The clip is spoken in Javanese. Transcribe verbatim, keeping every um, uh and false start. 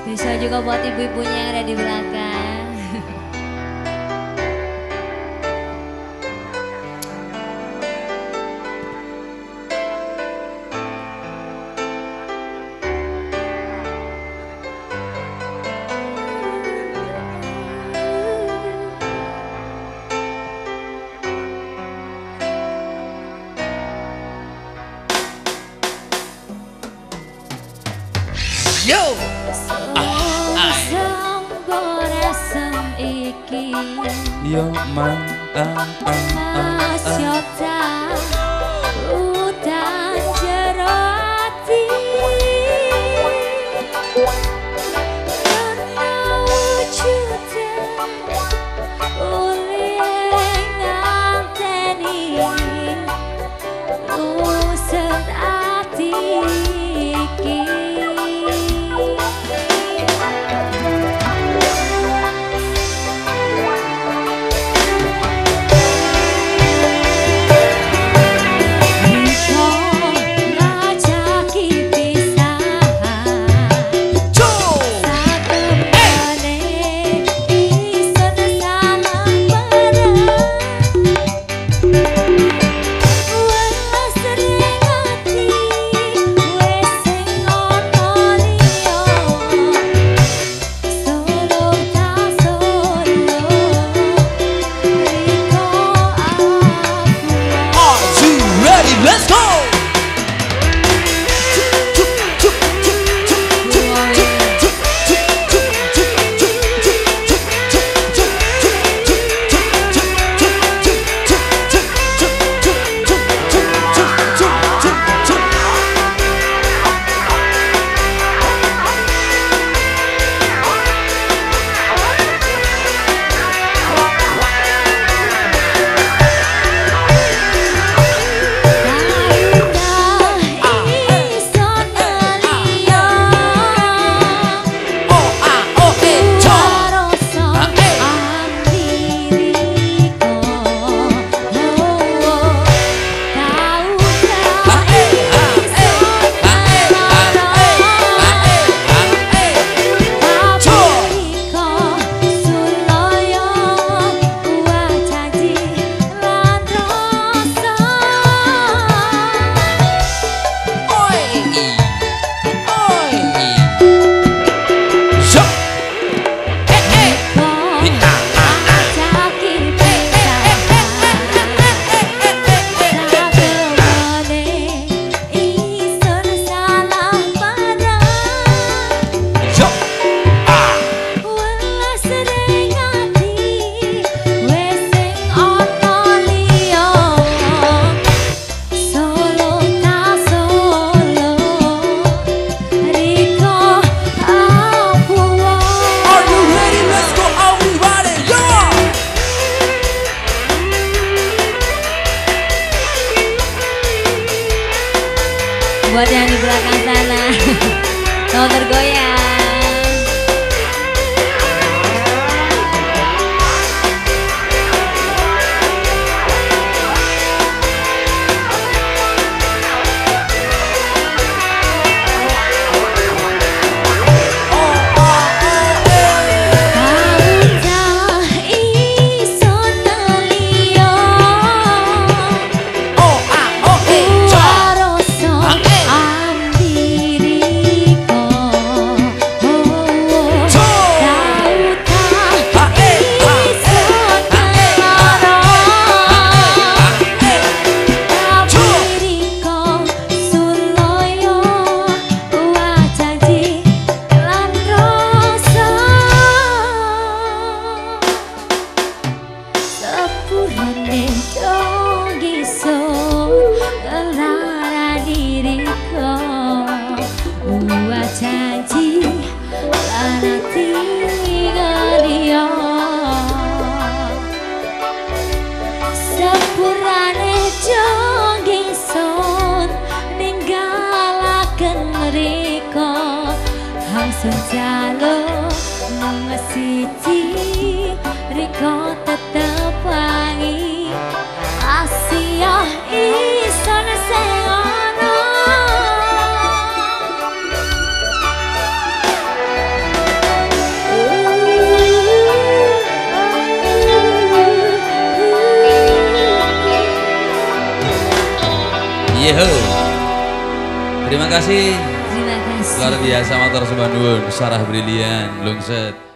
Bisa juga buat ibu-ibunya yang ada di belakang. Yo! Yo man, ah, ah, ah, ah. Udan jeroti karena wujudan ulih nganteni uset ati iki. Let's go! Buat yang di belakang sana, mau tergoyang. Senjalo mengesiti Riko tetep wangi Asia ison seono Yeho. Terima kasih. Terima kasih. Luar biasa motor sembah nuwun, Sarah Brilian, Lungset.